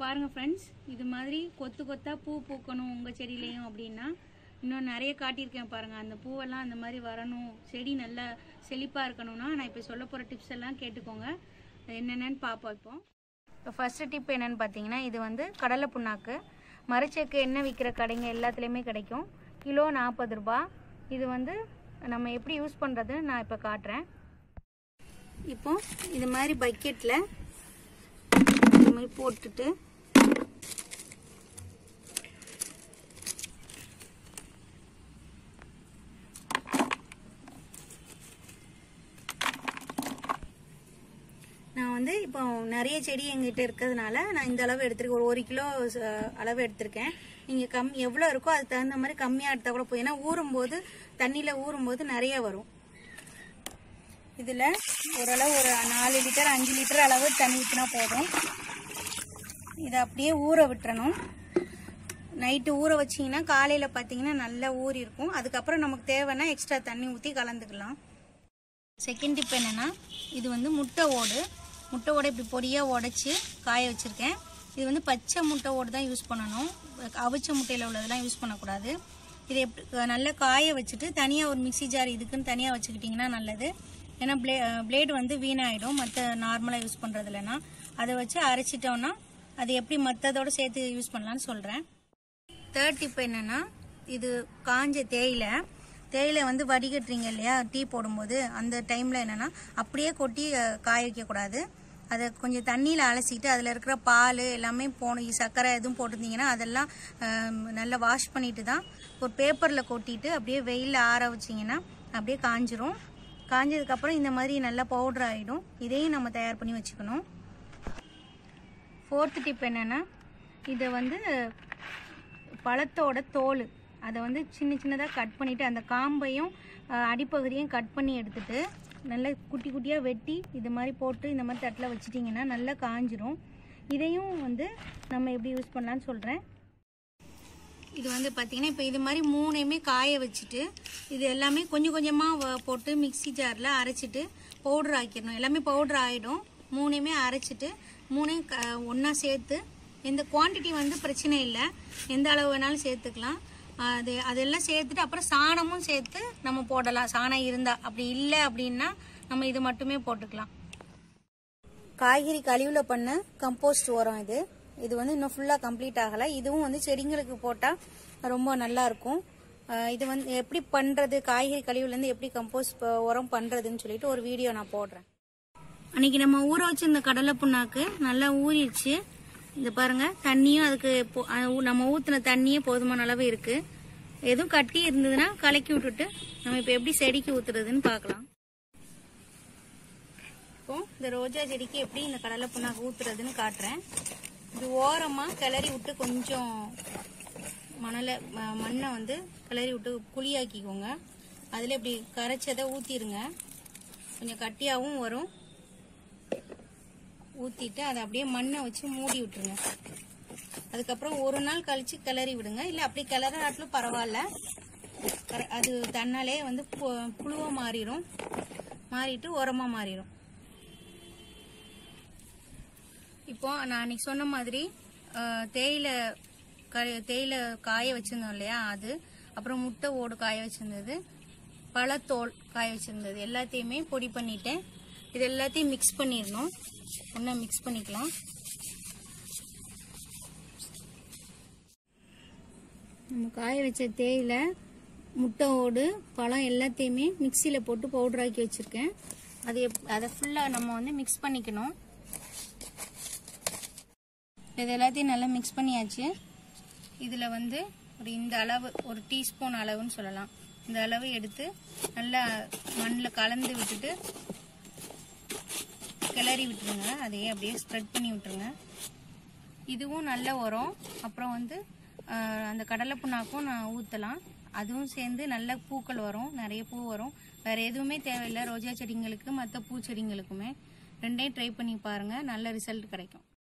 பாருங்க फ्रेंड्स, இது மாதிரி கொத்து கொத்தா பூ பூக்கணும் உங்க செடியிலயும் அப்படினா இன்னும் நிறைய காட்டியிருக்கேன் பாருங்க. அந்த பூவெல்லாம் அந்த மாதிரி வரணும், செடி நல்ல செழிப்பா இருக்கணும்னா நான் இப்ப சொல்ல போற டிப்ஸ் எல்லாம் கேட்டுக்கோங்க. என்னென்னன்னு பாப்போம். இப்போ ஃபர்ஸ்ட் டிப் என்னன்னு பாத்தீங்கன்னா, இது வந்து கடலை புண்ணாக்கு. மரச்செக்கு எண்ணெய் விக்கிற கடைங்க எல்லாத்துலயுமே கிடைக்கும். கிலோ 40 ரூபாய். இது வந்து நம்ம எப்படி யூஸ் பண்றது நான் இப்ப காட்டுறேன். இப்போ இது மாதிரி பக்கெட்ல இந்த மாதிரி போட்டுட்டு நான் வந்து இப்போ நிறைய செடி எங்கிட்ட இருக்கிறதுனால நான் இந்த அளவு எடுத்திருக்கேன். ஒரு 1 கிலோ அளவு எடுத்திருக்கேன். நீங்க எவ்வளவு இருக்கோ அதுக்கு தகுந்த மாதிரி கம்மியா எடுத்தா கூட போய், ஏன்னா ஊறும்போது தண்ணியில ஊறும்போது நிறைய வரும். இதுல ஓரளவு ஒரு 4 லிட்டர் 5 லிட்டர் அளவு தண்ணி ஊற்றினா போதும். இதை அப்படியே ஊற விட்டுறணும். நைட்டு ஊற வச்சிங்கன்னா காலையில் பார்த்தீங்கன்னா நல்லா ஊறி இருக்கும். அதுக்கப்புறம் நமக்கு தேவைன்னா எக்ஸ்ட்ரா தண்ணி ஊற்றி கலந்துக்கலாம். செகண்ட் டிப் என்னன்னா, இது வந்து முட்டை ஓடு இப்படி பொடியாக உடைச்சி காய வச்சுருக்கேன். இது வந்து பச்சை முட்டை ஓடு தான் யூஸ் பண்ணணும். அவிச்ச முட்டையில் உள்ளதெல்லாம் யூஸ் பண்ணக்கூடாது. இதை எப்படி நல்லா காய வச்சுட்டு தனியாக ஒரு மிக்சி ஜார் இதுக்குன்னு தனியாக வச்சுக்கிட்டிங்கன்னா நல்லது. ஏன்னா பிளேடு வந்து வீணாயிடும் மற்ற நார்மலாக யூஸ் பண்ணுறது இல்லைன்னா. அதை வச்சு அரைச்சிட்டோம்னா அது எப்படி மற்றதோட சேர்த்து யூஸ் பண்ணலான்னு சொல்கிறேன். தேர்ட் டிப் என்னன்னா, இது காஞ்ச தேயிலை வந்து வடிகட்டுறீங்க இல்லையா டீ போடும்போது, அந்த டைமில் என்னன்னா அப்படியே கொட்டி காய வைக்கக்கூடாது. அதை கொஞ்சம் தண்ணியில் அலசிட்டு அதில் இருக்கிற பால் எல்லாமே சர்க்கரை எதுவும் போட்டிருந்தீங்கன்னா அதெல்லாம் நல்லா வாஷ் பண்ணிட்டு தான் ஒரு பேப்பரில் கொட்டிட்டு அப்படியே வெயிலில் ஆற வச்சிங்கன்னா அப்படியே காஞ்சிரும். காஞ்சதுக்கப்புறம் இந்த மாதிரி நல்லா பவுடர் ஆகிடும். இதையும் நம்ம தயார் பண்ணி வச்சுக்கணும். ஃபோர்த் டிப் என்னென்னா, இதை வந்து பழத்தோட தோல் அதை வந்து சின்னதாக கட் பண்ணிவிட்டு அந்த காம்பையும் அடிப்பகுதியும் கட் பண்ணி எடுத்துட்டு நல்லா குட்டி குட்டியாக வெட்டி இது மாதிரி போட்டு இந்த மாதிரி தட்டில் வச்சிட்டிங்கன்னா நல்லா காஞ்சிரும். இதையும் வந்து நம்ம எப்படி யூஸ் பண்ணலான்னு சொல்கிறேன். இது வந்து பார்த்தீங்கன்னா இப்போ இது மாதிரி 3யுமே காய வச்சுட்டு இது எல்லாமே கொஞ்சம் கொஞ்சமாக போட்டு மிக்சி ஜாரில் அரைச்சிட்டு பவுடர் ஆக்கிடணும். எல்லாமே பவுடர் ஆகிடும். 3யுமே அரைச்சிட்டு 3யும் ஒன்றா சேர்த்து, இந்த குவான்டிட்டி வந்து பிரச்சனை இல்லை, எந்த அளவு வேணாலும் சேர்த்துக்கலாம். அதெல்லாம் சேர்த்துட்டு அப்புறம் சாணமும் சேர்த்து நம்ம போடலாம். சாணம் இருந்தால், அப்படி இல்லை அப்படின்னா நம்ம இது மட்டுமே போட்டுக்கலாம். காய்கறி கழிவுல பண்ண கம்போஸ்ட் உரம் இது வந்து இன்னும் ஃபுல்லாக கம்ப்ளீட் ஆகலை. இதுவும் வந்து செடிங்களுக்கு போட்டால் ரொம்ப நல்லா இருக்கும். இது வந்து எப்படி பண்ணுறது, காய்கறி கழிவுலேருந்து எப்படி கம்போஸ்ட் உரம் பண்ணுறதுன்னு சொல்லிட்டு ஒரு வீடியோ நான் போடுறேன். அன்னைக்கு நம்ம ஊற வச்சிருந்த கடலை புண்ணாக்கு நல்லா ஊறிடுச்சு. இந்த பாருங்க, தண்ணியும் அதுக்கு நம்ம ஊற்றின தண்ணியே போதுமான அளவு இருக்கு. எதுவும் கட்டி இருந்ததுன்னா கலக்கி விட்டுட்டு நம்ம இப்போ எப்படி செடிக்கு ஊத்துறதுன்னு பார்க்கலாம். இப்போ இந்த ரோஜா செடிக்கு எப்படி இந்த கடலை புண்ணாக்கு ஊத்துறதுன்னு காட்டுறேன். இது ஓரமா கிளறி விட்டு கொஞ்சம் மண்ணை வந்து கிளறி விட்டு குழியாக்கிக்கோங்க. அதில் இப்படி கரைச்சதை ஊற்றிடுங்க. கொஞ்சம் கட்டியாகவும் வரும். ஊற்றிட்டு அதை அப்படியே மண்ணை வச்சு மூடி விட்டுருங்க. அதுக்கப்புறம் ஒரு நாள் கழிச்சு கிளறி விடுங்க. இல்லை அப்படி கிளறாட்டிலும் பரவாயில்ல, அது தன்னாலே வந்து புழுவா மாறிட்டு உரமா மாறிடும். இப்போ நான் அன்னைக்கு சொன்ன மாதிரி தேயிலை காய வச்சிருந்தோம் இல்லையா, அது அப்புறம் முட்டை ஓடு காய வச்சிருந்தது, பழத்தோல் காய வச்சிருந்தது எல்லாத்தையுமே பொடி பண்ணிட்டேன். இது எல்லாத்தையும் மிக்ஸ் பண்ணிடணும். ஒன்றா மிக்ஸ் பண்ணிக்கலாம். நம்ம காய வச்ச தேயிலை, முட்டை ஓடு, பழம் எல்லாத்தையுமே மிக்சியில் போட்டு பவுடர் ஆக்கி வச்சிருக்கேன். அதை ஃபுல்லாக நம்ம வந்து மிக்ஸ் பண்ணிக்கணும். இது எல்லாத்தையும் நல்லா மிக்ஸ் பண்ணியாச்சு. இதில் வந்து இந்த அளவு, ஒரு டீஸ்பூன் அளவுன்னு சொல்லலாம், இந்த அளவு எடுத்து நல்லா மண்ணில் கலந்து விட்டுட்டு கிளறி விட்டுருங்க. அதையே அப்படியே ஸ்ப்ரெட் பண்ணி விட்டுருங்க. இதுவும் நல்ல உரம். அப்புறம் வந்து அந்த கடலை புண்ணாக்கும் நான் ஊற்றலாம். அதுவும் சேர்ந்து நல்ல பூக்கள் வரும், நிறைய பூ வரும். வேற எதுவுமே தேவையில்லை ரோஜா செடிங்களுக்கு மற்ற பூச்செடிங்களுக்குமே. ரெண்டையும் ட்ரை பண்ணி பாருங்க, நல்ல ரிசல்ட் கிடைக்கும்.